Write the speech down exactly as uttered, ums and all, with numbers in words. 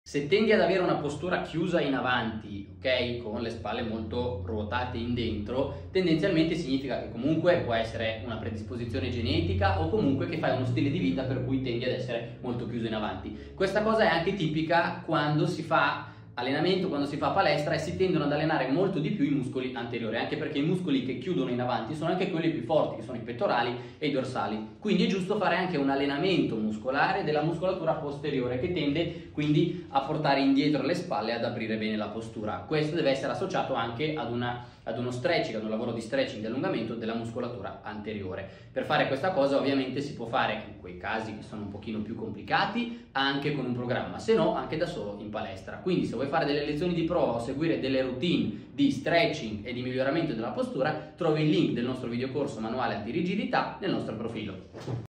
Se tendi ad avere una postura chiusa in avanti, ok, con le spalle molto ruotate in dentro, tendenzialmente significa che comunque può essere una predisposizione genetica o comunque che fai uno stile di vita per cui tendi ad essere molto chiuso in avanti. Questa cosa è anche tipica quando si fa allenamento, quando si fa palestra, e si tendono ad allenare molto di più i muscoli anteriori, anche perché i muscoli che chiudono in avanti sono anche quelli più forti, che sono i pettorali e i dorsali. Quindi è giusto fare anche un allenamento muscolare della muscolatura posteriore, che tende quindi a portare indietro le spalle e ad aprire bene la postura. Questo deve essere associato anche ad, una, ad uno stretching, ad un lavoro di stretching, di allungamento della muscolatura anteriore. Per fare questa cosa ovviamente si può fare, in quei casi che sono un pochino più complicati, anche con un programma, se no anche da solo in palestra. Quindi se vuoi fare delle lezioni di prova o seguire delle routine di stretching e di miglioramento della postura, trovi il link del nostro videocorso manuale antirigidità nel nostro profilo.